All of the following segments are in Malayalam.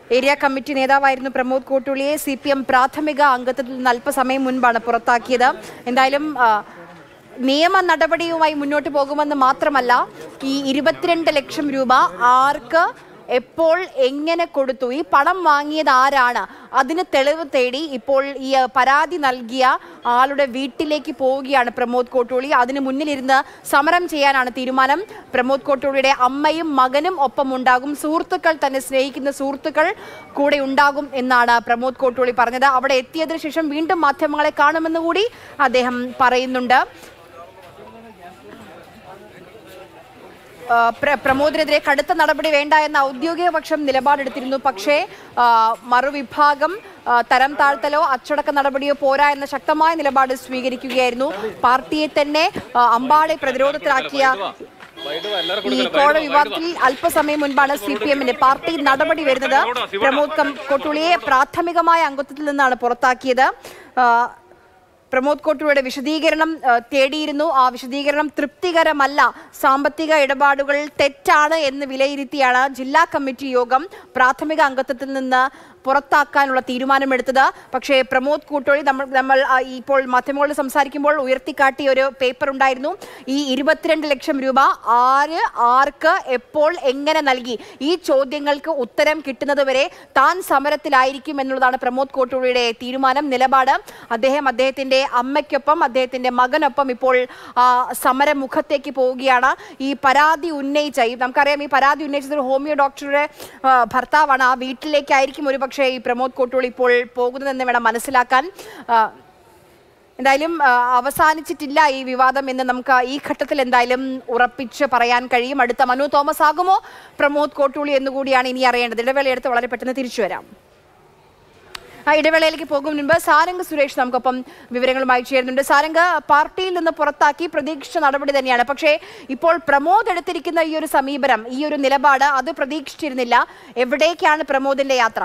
ഏരിയ കമ്മിറ്റി നേതാവായിരുന്നു പ്രമോദ് കോട്ടൂളിയെ CPM പ്രാഥമിക അംഗത്വത്തിൽ നിന്ന് അല്പസമയം മുൻപാണ് പുറത്താക്കിയത്. എന്തായാലും നിയമ നടപടിയുമായി മുന്നോട്ട് പോകുമെന്ന് മാത്രമല്ല, ഈ 22 ലക്ഷം രൂപ ആർക്ക് എപ്പോൾ എങ്ങനെ കൊടുത്തു, ഈ പണം വാങ്ങിയത് ആരാണ്, അതിന് തെളിവ് തേടി ഇപ്പോൾ ഈ പരാതി നൽകിയ ആളുടെ വീട്ടിലേക്ക് പോവുകയാണ് പ്രമോദ് കോട്ടൂളി. അതിന് മുന്നിലിരുന്ന് സമരം ചെയ്യാനാണ് തീരുമാനം. പ്രമോദ് കോട്ടൂളിയുടെ അമ്മയും മകനും ഒപ്പം ഉണ്ടാകും, സുഹൃത്തുക്കൾ, തന്നെ സ്നേഹിക്കുന്ന സുഹൃത്തുക്കൾ കൂടെ ഉണ്ടാകും എന്നാണ് പ്രമോദ് കോട്ടൂളി പറഞ്ഞത്. അവിടെ എത്തിയതിനു ശേഷം വീണ്ടും മാധ്യമങ്ങളെ കാണുമെന്ന് കൂടി അദ്ദേഹം പറയുന്നുണ്ട്. പ്രമോദിനെതിരെ കടുത്ത നടപടി വേണ്ട എന്ന ഔദ്യോഗിക പക്ഷം നിലപാടെടുത്തിരുന്നു. പക്ഷേ മറുവിഭാഗം തരം താഴ്ത്തലോ അച്ചടക്ക നടപടിയോ പോരാ എന്ന ശക്തമായ നിലപാട് സ്വീകരിക്കുകയായിരുന്നു. പാർട്ടിയെ തന്നെ അമ്പാടെ പ്രതിരോധത്തിലാക്കിയ ഈ കോഴ വിവാദത്തിൽ അല്പസമയം മുൻപാണ് CPMന്റെ പാർട്ടി നടപടി വരുന്നത്. പ്രമോദ് കോട്ടൂളിയെ പ്രാഥമികമായ അംഗത്വത്തിൽ നിന്നാണ് പുറത്താക്കിയത്. പ്രമോദ് കോട്ടൂളിയുടെ വിശദീകരണം തേടിയിരുന്നു. ആ വിശദീകരണം തൃപ്തികരമല്ല, സാമ്പത്തിക ഇടപാടുകൾ തെറ്റാണ് എന്ന് വിലയിരുത്തിയാണ് ജില്ലാ കമ്മിറ്റി യോഗം പ്രാഥമിക അംഗത്വത്തിൽ നിന്ന് പുറത്താക്കാനുള്ള തീരുമാനമെടുത്തത്. പക്ഷേ പ്രമോദ് കോട്ടൂളി നമ്മൾ ഇപ്പോൾ മാധ്യമങ്ങളോട് സംസാരിക്കുമ്പോൾ ഉയർത്തിക്കാട്ടിയ ഒരു പേപ്പർ ഉണ്ടായിരുന്നു. ഈ 22 ലക്ഷം രൂപ ആർക്ക് എപ്പോൾ എങ്ങനെ നൽകി, ഈ ചോദ്യങ്ങൾക്ക് ഉത്തരം കിട്ടുന്നതുവരെ താൻ സമരത്തിലായിരിക്കും എന്നുള്ളതാണ് പ്രമോദ് കോട്ടൂളിയുടെ തീരുമാനം, നിലപാട്. അദ്ദേഹത്തിന്റെ അമ്മയ്ക്കൊപ്പം അദ്ദേഹത്തിന്റെ മകനൊപ്പം ഇപ്പോൾ സമരമുഖത്തേക്ക് പോവുകയാണ്. ഈ പരാതി ഉന്നയിച്ച, നമുക്കറിയാം ഈ പരാതി ഉന്നയിച്ചത് ഹോമിയോ ഡോക്ടറുടെ ഭർത്താവാണ്. ആ വീട്ടിലേക്കായിരിക്കും ഒരു പക്ഷേ ഈ പ്രമോദ് കോട്ടൂളി ഇപ്പോൾ പോകുന്നതെന്ന് വേണം മനസ്സിലാക്കാൻ. എന്തായാലും അവസാനിച്ചിട്ടില്ല ഈ വിവാദം എന്ന് നമുക്ക് ഈ ഘട്ടത്തിൽ എന്തായാലും ഉറപ്പിച്ച് പറയാൻ കഴിയും. അടുത്ത മനു തോമസ് ആകുമോ പ്രമോദ് കോട്ടൂളി എന്നുകൂടിയാണ് ഇനി അറിയേണ്ടത്. ഇടവേളയെടുത്ത് വളരെ പെട്ടെന്ന് തിരിച്ചു വരാം. ഇടവേളയിലേക്ക് പോകും മുൻപ് സാരംഗ് സുരേഷ് നമുക്കൊപ്പം വിവരങ്ങളുമായി ചേരുന്നുണ്ട്. സാരംഗ്, പാർട്ടിയിൽ നിന്ന് പുറത്താക്കി പ്രതീക്ഷിച്ച നടപടി തന്നെയാണ്. പക്ഷേ ഇപ്പോൾ പ്രമോദ് എടുത്തിരിക്കുന്ന ഈ ഒരു സമീപനം, ഈ ഒരു നിലപാട്, അത് പ്രതീക്ഷിച്ചിരുന്നില്ല. എവിടേക്കാണ് പ്രമോദിന്റെ യാത്ര?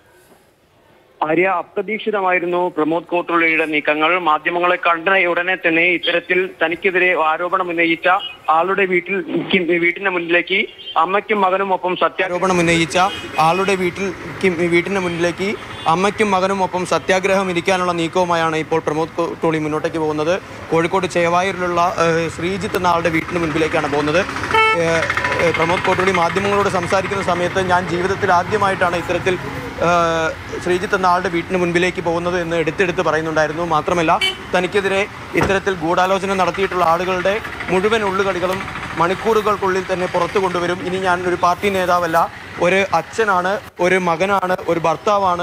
ആര്യ, അപ്രതീക്ഷിതമായിരുന്നു പ്രമോദ് കോട്ടൂളിയുടെ നീക്കങ്ങൾ. മാധ്യമങ്ങളെ കണ്ട ഉടനെ തന്നെ ഇത്തരത്തിൽ തനിക്കെതിരെ ആരോപണം ഉന്നയിച്ച ആളുടെ വീട്ടിന്റെ മുന്നിലേക്ക് അമ്മയ്ക്കും മകനും ഒപ്പം ആരോപണം ഉന്നയിച്ച ആളുടെ വീട്ടിന്റെ മുന്നിലേക്ക് അമ്മയ്ക്കും മകനും ഒപ്പം സത്യാഗ്രഹം ഇരിക്കാനുള്ള നീക്കവുമായാണ് ഇപ്പോൾ പ്രമോദ് കോട്ടൂളി മുന്നോട്ടേക്ക് പോകുന്നത്. കോഴിക്കോട് ചേവായൂരിലുള്ള ശ്രീജിത്ത് എന്ന ആളുടെ വീട്ടിന് മുൻപിലേക്കാണ് പോകുന്നത്. പ്രമോദ് കോട്ടൂളി മാധ്യമങ്ങളോട് സംസാരിക്കുന്ന സമയത്ത് ഞാൻ ജീവിതത്തിൽ ആദ്യമായിട്ടാണ് ഇത്തരത്തിൽ ശ്രീജിത്ത് എന്ന ആളുടെ വീട്ടിന് മുൻപിലേക്ക് പോകുന്നത് എന്ന് എടുത്തെടുത്ത് പറയുന്നുണ്ടായിരുന്നു. മാത്രമല്ല, തനിക്കെതിരെ ഇത്തരത്തിൽ ഗൂഢാലോചന നടത്തിയിട്ടുള്ള ആളുകളുടെ മുഴുവൻ ഉള്ളുകളികളും മണിക്കൂറുകൾക്കുള്ളിൽ തന്നെ പുറത്തു കൊണ്ടുവരും. ഇനി ഞാൻ ഒരു പാർട്ടി നേതാവല്ല, ഒരു അച്ഛനാണ്, ഒരു മകനാണ്, ഒരു ഭർത്താവാണ്.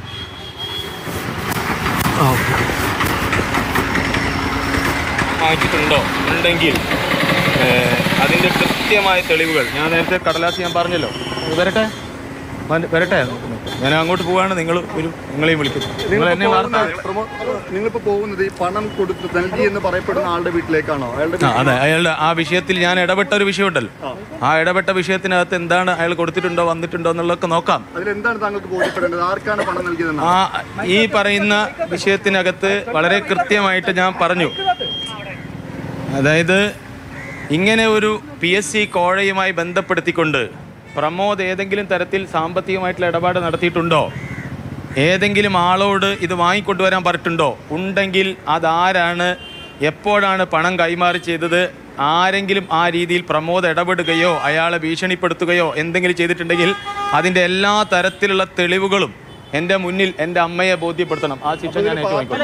വാങ്ങിച്ചിട്ടുണ്ടോ ഉണ്ടെങ്കിൽ അതിൻ്റെ കൃത്യമായ തെളിവുകൾ ഞാൻ നേരത്തെ കടലാസ് ഞാൻ പറഞ്ഞല്ലോ, വരട്ടെ ഞാൻ അങ്ങോട്ട് പോവാണ്. നിങ്ങളെയും വിളിക്കും. നിങ്ങൾ എന്നെ നിങ്ങളിപ്പോൾ പോകുന്നത് ഈ പണം കൊടുത്ത് നൽകി എന്ന് പറയപ്പെടുന്ന ആളുടെ വീട്ടിലേക്കാണോ? അതെ, അയാളുടെ ആ വിഷയത്തിൽ ഞാൻ ഇടപെട്ട ഒരു വിഷയമുണ്ടല്ലോ, ആ ഇടപെട്ട വിഷയത്തിനകത്ത് എന്താണ് അയാൾ കൊടുത്തിട്ടുണ്ടോ വന്നിട്ടുണ്ടോ എന്നുള്ളതൊക്കെ നോക്കാം. അതിലെന്താണ് താങ്കൾക്ക് ബോധ്യപ്പെടേണ്ടത്? ആർക്കാണ് പണം നൽകിയത്? ഈ പറയുന്ന വിഷയത്തിനകത്ത് വളരെ കൃത്യമായിട്ട് ഞാൻ പറഞ്ഞു. അതായത് ഇങ്ങനെ ഒരു PSC കോഴയുമായി ബന്ധപ്പെടുത്തിക്കൊണ്ട് പ്രമോദ് ഏതെങ്കിലും തരത്തിൽ സാമ്പത്തികമായിട്ടുള്ള ഇടപാട് നടത്തിയിട്ടുണ്ടോ, ഏതെങ്കിലും ആളോട് ഇത് വാങ്ങിക്കൊണ്ടുവരാൻ പറഞ്ഞിട്ടുണ്ടോ, ഉണ്ടെങ്കിൽ അതാരാണ്, എപ്പോഴാണ് പണം കൈമാറി ചെയ്തത്, ആരെങ്കിലും ആ രീതിയിൽ പ്രമോദ് ഇടപെടുകയോ അയാളെ ഭീഷണിപ്പെടുത്തുകയോ എന്തെങ്കിലും ചെയ്തിട്ടുണ്ടെങ്കിൽ അതിൻ്റെ എല്ലാ തരത്തിലുള്ള തെളിവുകളും എൻ്റെ മുന്നിൽ എൻ്റെ അമ്മയെ ബോധ്യപ്പെടുത്തണം. ആ ശിക്ഷ ഞാൻ ഏറ്റുവാങ്ങിക്കോളാം.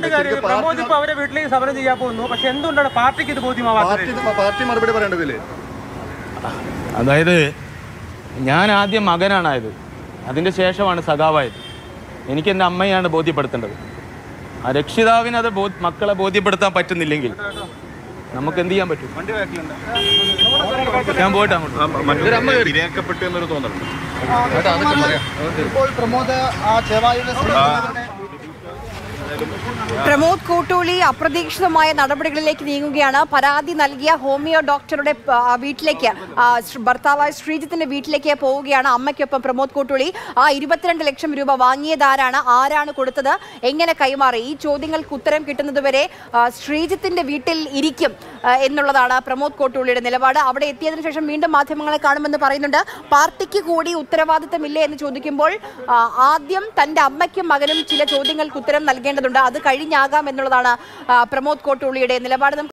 അതായത് ഞാൻ ആദ്യം മകനാണായത്, അതിൻ്റെ ശേഷമാണ് സഖാവായത്. എനിക്ക് എൻ്റെ അമ്മയാണ് ബോധ്യപ്പെടുത്തേണ്ടത്. ആ രക്ഷിതാവിന് അത് മക്കളെ ബോധ്യപ്പെടുത്താൻ പറ്റുന്നില്ലെങ്കിൽ നമുക്ക് എന്ത് ചെയ്യാൻ പറ്റും? ഞാൻ പോയിട്ട് എന്നൊരു തോന്നലുണ്ട്. പ്രമോദ് കോട്ടൂളി അപ്രതീക്ഷിതമായ നടപടികളിലേക്ക് നീങ്ങുകയാണ്. പരാതി നൽകിയ ഹോമിയോ ഡോക്ടറുടെ വീട്ടിലേക്ക് ഭർത്താവായ ശ്രീജിത്തിന്റെ വീട്ടിലേക്ക് പോവുകയാണ് അമ്മയ്ക്കൊപ്പം പ്രമോദ് കോട്ടൂളി. ആ 22 ലക്ഷം രൂപ വാങ്ങിയതാരാണ്, ആരാണ് കൊടുത്തത്, എങ്ങനെ കൈമാറി, ഈ ചോദ്യങ്ങൾക്ക് ഉത്തരം കിട്ടുന്നതുവരെ ശ്രീജിത്തിന്റെ വീട്ടിൽ ഇരിക്കും എന്നുള്ളതാണ് പ്രമോദ് കോട്ടൂളിയുടെ നിലപാട്. അവിടെ എത്തിയതിനു ശേഷം വീണ്ടും മാധ്യമങ്ങളെ കാണുമെന്ന് പറയുന്നുണ്ട്. പാർട്ടിക്ക് കൂടി ഉത്തരവാദിത്തമില്ലേ എന്ന് ചോദിക്കുമ്പോൾ ആദ്യം തന്റെ അമ്മയ്ക്കും മകനും ചില ചോദ്യങ്ങൾക്ക് ഉത്തരം നൽകേണ്ടതുണ്ട്, അത് കഴിഞ്ഞാകാം എന്നുള്ളതാണ് പ്രമോദ് കോട്ടൂളിയുടെ നിലപാട്.